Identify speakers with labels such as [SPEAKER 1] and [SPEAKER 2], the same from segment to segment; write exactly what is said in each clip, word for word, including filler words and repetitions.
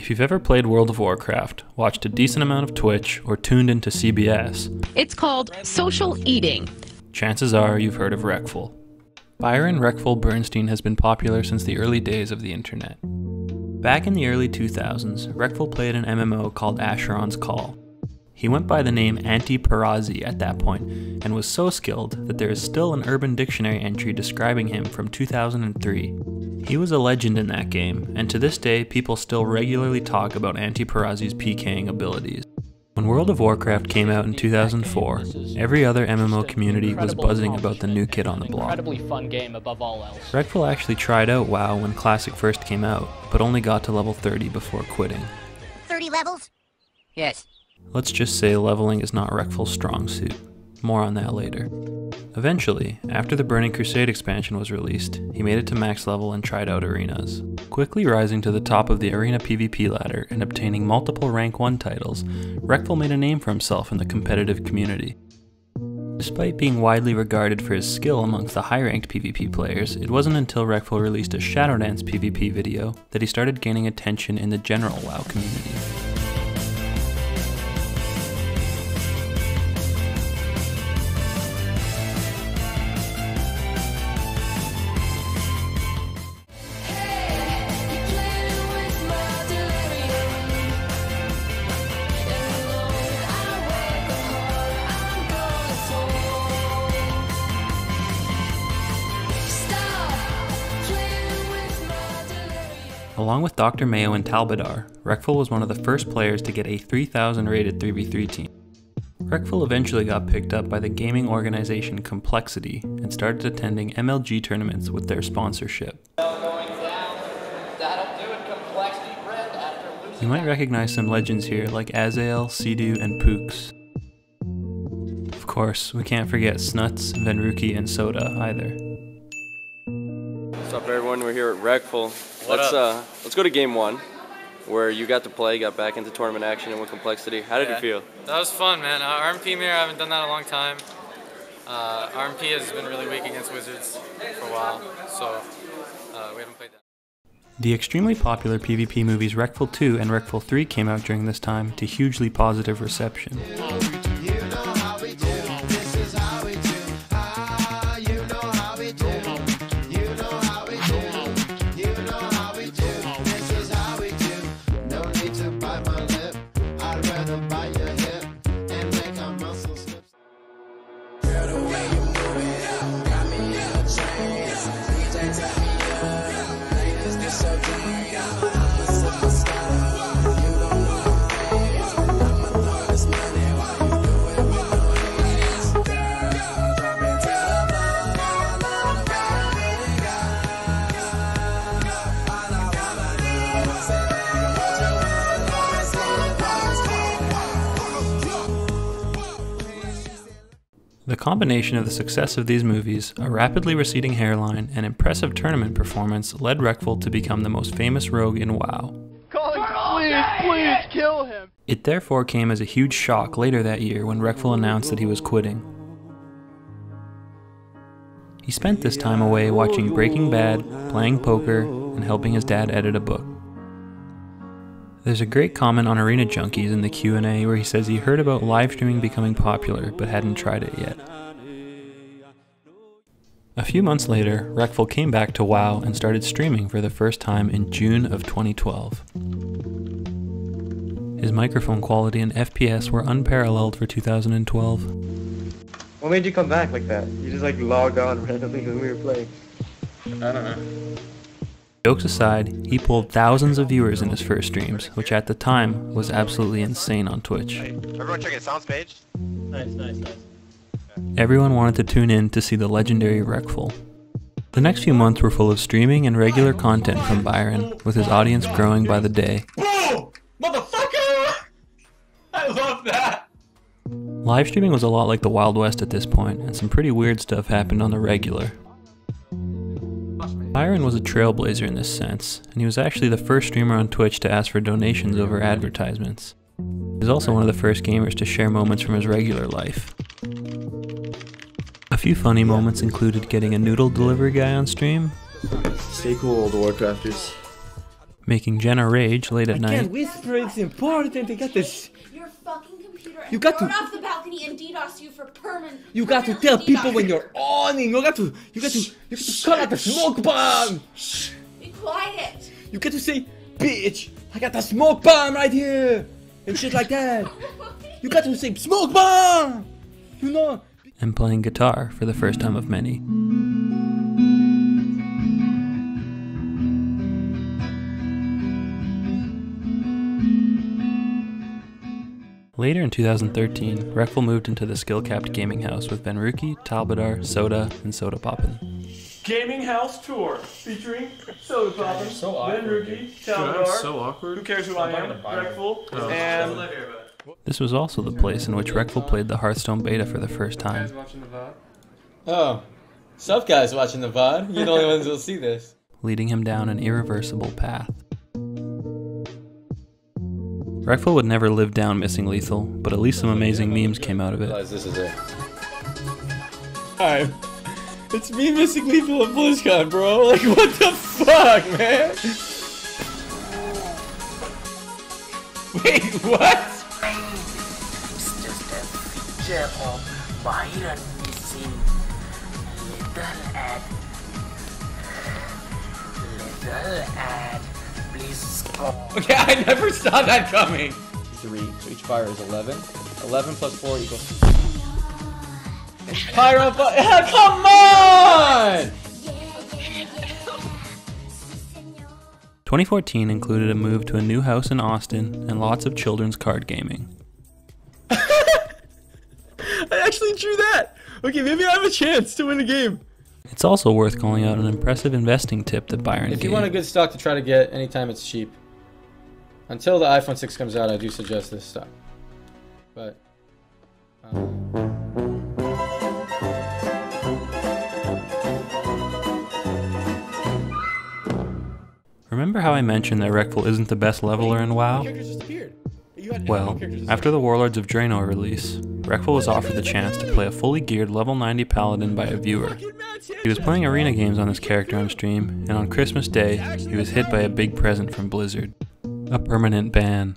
[SPEAKER 1] If you've ever played World of Warcraft, watched a decent amount of Twitch, or tuned into C B S,
[SPEAKER 2] it's called social eating.
[SPEAKER 1] Chances are you've heard of Reckful. Byron Reckful Bernstein has been popular since the early days of the internet. Back in the early two thousands, Reckful played an M M O called Asheron's Call. He went by the name Anti-Parazi at that point, and was so skilled that there is still an Urban Dictionary entry describing him from two thousand three. He was a legend in that game, and to this day people still regularly talk about Anti-Parazi's PKing abilities. When World of Warcraft came out in two thousand four, every other M M O community was buzzing about the new kid on the block.
[SPEAKER 3] Incredibly fun game above all else.
[SPEAKER 1] Reckful actually tried out WoW when Classic first came out, but only got to level thirty before quitting.
[SPEAKER 4] thirty levels? Yes.
[SPEAKER 1] Let's just say leveling is not Reckful's strong suit. More on that later. Eventually, after the Burning Crusade expansion was released, he made it to max level and tried out arenas. Quickly rising to the top of the arena PvP ladder and obtaining multiple rank one titles, Reckful made a name for himself in the competitive community. Despite being widely regarded for his skill amongst the high-ranked PvP players, it wasn't until Reckful released a Shadowdance PvP video that he started gaining attention in the general WoW community. Along with Doctor Mayo and Talbadar, Reckful was one of the first players to get a three thousand rated three v three team. Reckful eventually got picked up by the gaming organization Complexity and started attending M L G tournaments with their sponsorship. You might recognize some legends here like Azael, Sea-Doo, and Pooks. Of course, we can't forget Snuts, Venruki, and Soda either.
[SPEAKER 5] What's up everyone, we're here at Reckful.
[SPEAKER 6] What
[SPEAKER 5] let's
[SPEAKER 6] up?
[SPEAKER 5] uh let's go to game one, where you got to play, got back into tournament action and with Complexity. How did
[SPEAKER 6] yeah.
[SPEAKER 5] you feel?
[SPEAKER 6] That was fun, man. Uh, R M P mirror, I haven't done that in a long time. Uh, R M P has been really weak against Wizards for a while, so uh, we haven't played that.
[SPEAKER 1] The extremely popular PvP movies Reckful two and Reckful three came out during this time to hugely positive reception. The combination of the success of these movies, a rapidly receding hairline, and impressive tournament performance led Reckful to become the most famous rogue in WoW.
[SPEAKER 7] Colin, please, please kill him!
[SPEAKER 1] It therefore came as a huge shock later that year when Reckful announced that he was quitting. He spent this time away watching Breaking Bad, playing poker, and helping his dad edit a book. There's a great comment on Arena Junkies in the Q and A where he says he heard about live streaming becoming popular but hadn't tried it yet. A few months later, Reckful came back to WoW and started streaming for the first time in June of twenty twelve. His microphone quality and F P S were unparalleled for two thousand twelve.
[SPEAKER 8] What made you come back like that? You just like logged on randomly when we were playing.
[SPEAKER 6] I don't know.
[SPEAKER 1] Jokes aside, he pulled thousands of viewers in his first streams, which at the time was absolutely insane on Twitch.
[SPEAKER 9] Hey, everyone check his sounds page.
[SPEAKER 7] Nice, nice, nice.
[SPEAKER 1] Everyone wanted to tune in to see the legendary Reckful. The next few months were full of streaming and regular content from Byron, with his audience growing by the day.
[SPEAKER 7] Boom! Motherfucker! I love that!
[SPEAKER 1] Live streaming was a lot like the Wild West at this point, and some pretty weird stuff happened on the regular. Byron was a trailblazer in this sense, and he was actually the first streamer on Twitch to ask for donations over advertisements. He was also one of the first gamers to share moments from his regular life. A few funny moments included getting a noodle delivery guy on stream,
[SPEAKER 8] Stay cool, old Warcrafters.
[SPEAKER 1] making Jenna rage late at
[SPEAKER 9] I
[SPEAKER 1] night.
[SPEAKER 9] can't whisper, it's important. I got this.
[SPEAKER 10] Your fucking computer and
[SPEAKER 9] You got
[SPEAKER 10] throw
[SPEAKER 9] to-
[SPEAKER 10] it off the balcony and DDoS you for permanent.
[SPEAKER 9] You got to tell people when you're owning. You got to, you got to, you got to call out the smoke bomb.
[SPEAKER 10] Be quiet.
[SPEAKER 9] You get to say, bitch, I got the smoke bomb right here, and shit like that. You got to say smoke bomb. You know.
[SPEAKER 1] And playing guitar for the first time of many. Later in two thousand thirteen, Reckful moved into the skill-capped gaming house with Benruki, Talbadar, Soda, and Soda Poppin'.
[SPEAKER 7] Gaming house tour featuring Soda Poppin',
[SPEAKER 3] so
[SPEAKER 7] Ben
[SPEAKER 3] awkward,
[SPEAKER 7] Rookie,
[SPEAKER 3] dude.
[SPEAKER 7] Talbadar.
[SPEAKER 3] so awkward.
[SPEAKER 7] Who cares who I am? Reckful, and
[SPEAKER 1] This was also the place in which Reckful played the Hearthstone beta for the first time.
[SPEAKER 9] Oh, sup guys watching the V O D? You're the only ones who'll see this.
[SPEAKER 1] Leading him down an irreversible path. Reckful would never live down missing Lethal, but at least some amazing memes came out of it.
[SPEAKER 9] This is it. Alright. It's me missing Lethal at BlizzCon, bro. Like, what the fuck, man? Wait, what?
[SPEAKER 11] It's just a feature of Byron missing little ad. Little ad. Please go.
[SPEAKER 9] Okay, I never saw that coming. Three, so each fire is eleven. eleven plus four equals... Pyro... Yeah, come on!
[SPEAKER 1] twenty fourteen included a move to a new house in Austin and lots of children's card gaming.
[SPEAKER 9] I actually drew that! Okay, maybe I have a chance to win a game.
[SPEAKER 1] It's also worth calling out an impressive investing tip that Byron
[SPEAKER 9] If
[SPEAKER 1] gave.
[SPEAKER 9] you want a good stock to try to get anytime it's cheap. Until the iPhone six comes out, I do suggest this stock. But... Um,
[SPEAKER 1] Remember how I mentioned that Reckful isn't the best leveler in WoW? Well, after the Warlords of Draenor release, Reckful was offered the chance to play a fully geared level ninety paladin by a viewer. He was playing arena games on this character on stream, and on Christmas Day, he was hit by a big present from Blizzard. A permanent ban.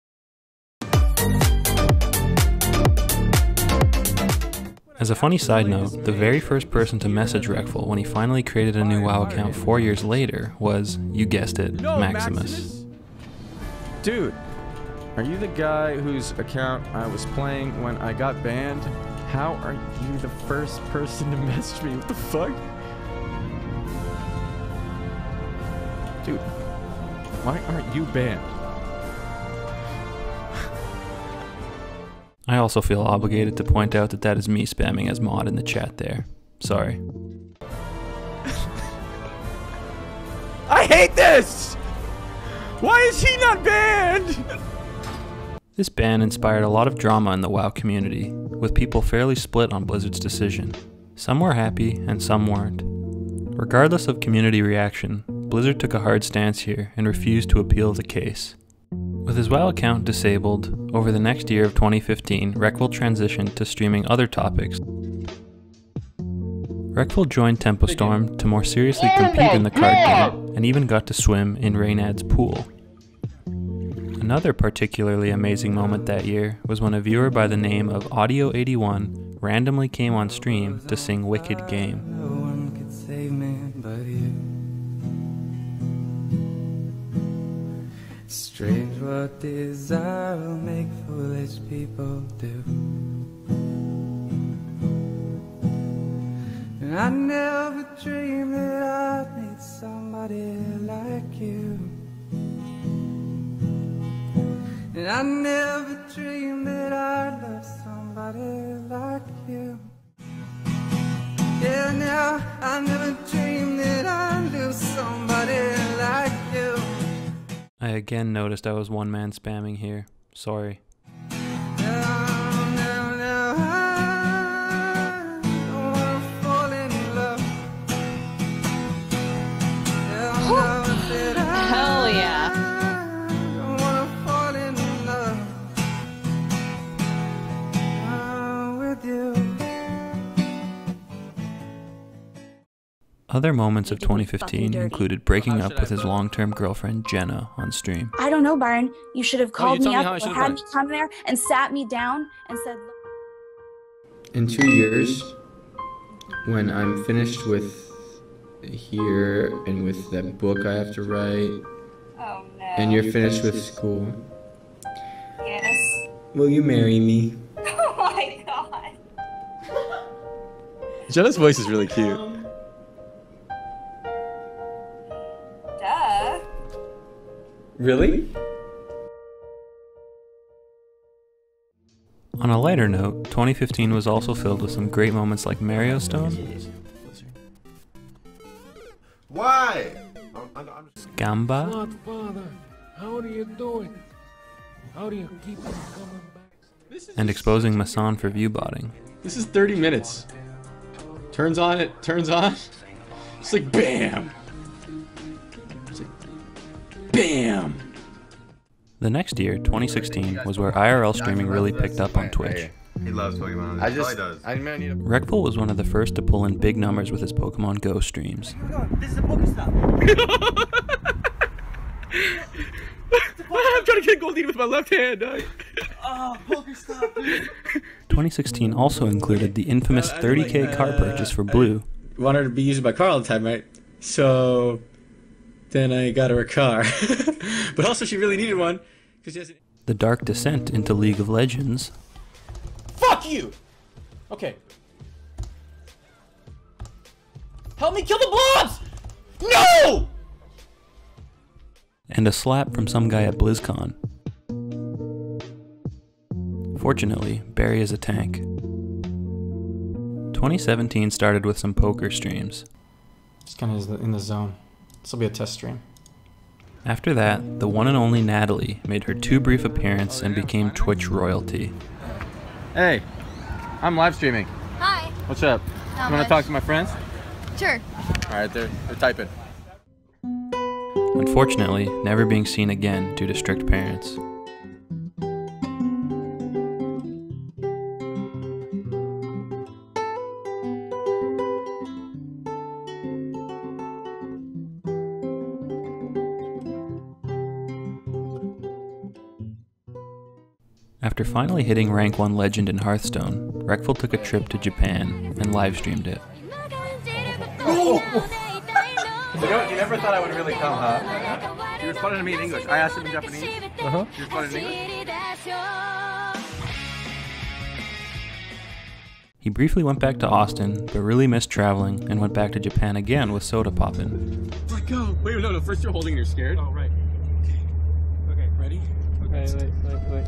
[SPEAKER 1] As a funny side note, the very first person to message Reckful when he finally created a new WoW account four years later was, you guessed it, Maximus.
[SPEAKER 12] Dude, are you the guy whose account I was playing when I got banned? How are you the first person to message me? What the fuck? Dude, why aren't you banned?
[SPEAKER 1] I also feel obligated to point out that that is me spamming as mod in the chat there. Sorry.
[SPEAKER 12] I hate this! Why is he not banned?
[SPEAKER 1] This ban inspired a lot of drama in the WoW community, with people fairly split on Blizzard's decision. Some were happy and some weren't. Regardless of community reaction, Blizzard took a hard stance here and refused to appeal the case. With his WoW account disabled, over the next year of twenty fifteen, Reckful transitioned to streaming other topics. Reckful joined Tempo Storm to more seriously compete in the card game, and even got to swim in Reynad's pool. Another particularly amazing moment that year was when a viewer by the name of Audio eighty-one randomly came on stream to sing Wicked Game.
[SPEAKER 13] No one could save me but you. Strange what desire will make foolish people do. And I never dreamed that I'd meet somebody like you. And I never dreamed that I'd love somebody like you. Yeah, now I never dreamed that I'd lose somebody like you.
[SPEAKER 1] I again noticed I was one man spamming here. Sorry.
[SPEAKER 2] Hell yeah.
[SPEAKER 1] Other moments of twenty fifteen included breaking up with his long-term girlfriend Jenna on stream.
[SPEAKER 14] I don't know, Byron. You should have called
[SPEAKER 9] you
[SPEAKER 14] me
[SPEAKER 9] told me how I
[SPEAKER 14] up
[SPEAKER 9] should
[SPEAKER 14] or
[SPEAKER 9] have
[SPEAKER 14] had
[SPEAKER 9] done
[SPEAKER 14] me
[SPEAKER 9] it.
[SPEAKER 14] come there and sat me down and said,
[SPEAKER 9] In two years, when I'm finished with here and with that book I have to write,
[SPEAKER 14] oh no.
[SPEAKER 9] and you're finished with school,
[SPEAKER 14] Yes.
[SPEAKER 9] will you marry me?
[SPEAKER 14] Oh my god.
[SPEAKER 9] Jenna's voice is really cute.
[SPEAKER 14] Duh.
[SPEAKER 9] Really?
[SPEAKER 1] On a lighter note, twenty fifteen was also filled with some great moments like Mario Stone,
[SPEAKER 15] Why? I'm, I'm, I'm
[SPEAKER 1] Gamba,
[SPEAKER 16] Father, how are you doing? How do you keep on coming back?
[SPEAKER 1] and exposing Masan for viewbotting.
[SPEAKER 9] This is thirty minutes. Turns on, it turns on. It's like BAM! It's like BAM!
[SPEAKER 1] The next year, twenty sixteen, was where I R L streaming really picked up on Twitch.
[SPEAKER 15] He loves Pokemon.
[SPEAKER 8] I
[SPEAKER 15] That's all
[SPEAKER 8] just,
[SPEAKER 15] he does.
[SPEAKER 8] I may need a...
[SPEAKER 1] Reckful was one of the first to pull in big numbers with his Pokemon Go streams.
[SPEAKER 7] This is a Pokestop.
[SPEAKER 16] I'm trying to get Goldine with my left hand, dog.
[SPEAKER 7] Oh, Pokestop, dude.
[SPEAKER 1] twenty sixteen also included the infamous thirty K car purchase for Blue.
[SPEAKER 9] Wanted to be used by car all the time, right? So then I got her a car. But also she really needed one. Because she has an...
[SPEAKER 1] The dark descent into League of Legends.
[SPEAKER 16] Fuck you! Okay. Help me kill the blobs! No!
[SPEAKER 1] And a slap from some guy at BlizzCon. Fortunately, Barry is a tank. twenty seventeen started with some poker streams.
[SPEAKER 9] Just kind of in the zone. This will be a test stream.
[SPEAKER 1] After that, the one and only Natalie made her too brief appearance and became Twitch royalty.
[SPEAKER 12] Hey, I'm live streaming.
[SPEAKER 17] Hi.
[SPEAKER 12] What's up?
[SPEAKER 17] Not
[SPEAKER 12] you want
[SPEAKER 17] much.
[SPEAKER 12] to talk to my friends?
[SPEAKER 17] Sure.
[SPEAKER 12] All right, they're, they're typing.
[SPEAKER 1] Unfortunately, never being seen again due to strict parents. After finally hitting rank one legend in Hearthstone, Reckful took a trip to Japan and live streamed it.
[SPEAKER 12] Oh. You know, you never thought I would really come, huh? You responded to me in English. I asked him in Japanese. Uh-huh. You responded in English?
[SPEAKER 1] He briefly went back to Austin, but really missed traveling and went back to Japan again with Soda Poppin'.
[SPEAKER 12] Let go. Wait, no, no. First you're holding and you're scared.
[SPEAKER 16] Oh, right. Okay. Okay, ready? Okay. Wait, wait, wait, wait.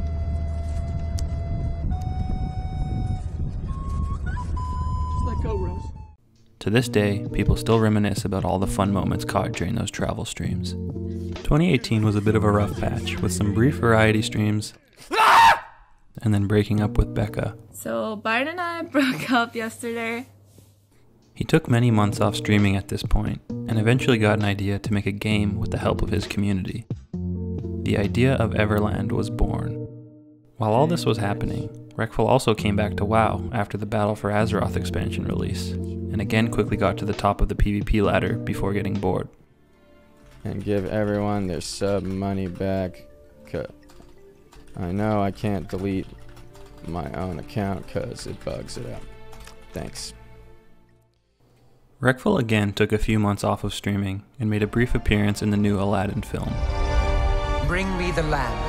[SPEAKER 16] Just let go, Rose.
[SPEAKER 1] To this day, people still reminisce about all the fun moments caught during those travel streams. twenty eighteen was a bit of a rough patch, with some brief variety streams, and then breaking up with Becca.
[SPEAKER 18] So Byron and I broke up yesterday.
[SPEAKER 1] He took many months off streaming at this point, and eventually got an idea to make a game with the help of his community. The idea of Everland was born. While all this was happening, Reckful also came back to WoW after the Battle for Azeroth expansion release, and again quickly got to the top of the PvP ladder before getting bored.
[SPEAKER 12] And give everyone their sub money back. Cause I know I can't delete my own account because it bugs it out. Thanks.
[SPEAKER 1] Reckful again took a few months off of streaming and made a brief appearance in the new Aladdin film.
[SPEAKER 11] Bring me the lamp.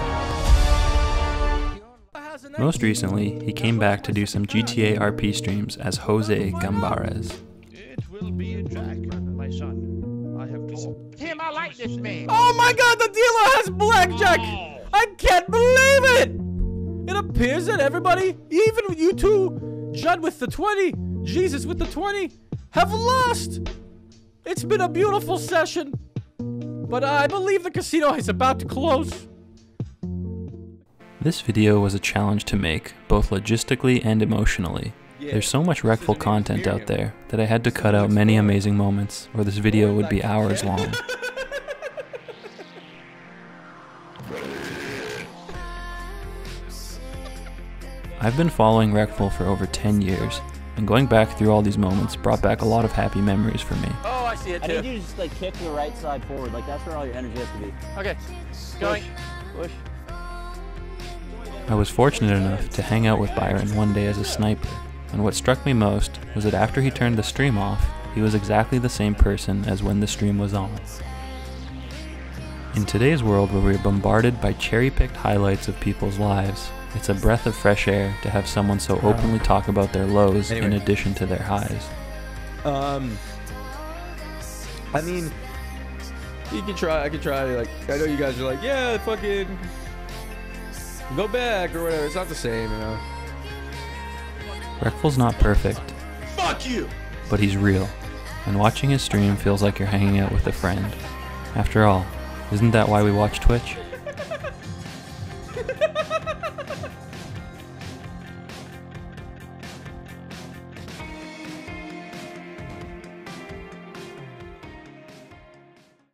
[SPEAKER 1] Most recently, he came back to do some G T A R P streams as Jose Gambarez.
[SPEAKER 16] It will be a Jack, my son. I have to...
[SPEAKER 11] Tim, I like this man.
[SPEAKER 16] Oh my god, the dealer has blackjack! I can't believe it! It appears that everybody, even you two, Judd with the twenty, Jesus with the twenty, have lost! It's been a beautiful session, but I believe the casino is about to close.
[SPEAKER 1] This video was a challenge to make, both logistically and emotionally. There's so much Reckful content out there that I had to cut out many amazing moments, or this video would be hours long. I've been following Reckful for over ten years, and going back through all these moments brought back a lot of happy memories for me.
[SPEAKER 16] Oh, I see it
[SPEAKER 17] I
[SPEAKER 16] too.
[SPEAKER 17] need you to just like kick the right side forward. Like that's where all your energy has to be.
[SPEAKER 16] Okay, going.
[SPEAKER 17] Push.
[SPEAKER 1] I was fortunate enough to hang out with Byron one day as a sniper, and what struck me most was that after he turned the stream off, he was exactly the same person as when the stream was on. In today's world where we're bombarded by cherry-picked highlights of people's lives, it's a breath of fresh air to have someone so openly talk about their lows
[SPEAKER 16] Anyway.
[SPEAKER 1] in addition to their highs.
[SPEAKER 12] Um, I mean, you can try. I can try. Like, I know you guys are like, yeah, fucking go back or whatever. It's not the same, you know.
[SPEAKER 1] Reckful's not perfect,
[SPEAKER 15] Fuck you!
[SPEAKER 1] but he's real, and watching his stream feels like you're hanging out with a friend. After all, isn't that why we watch Twitch?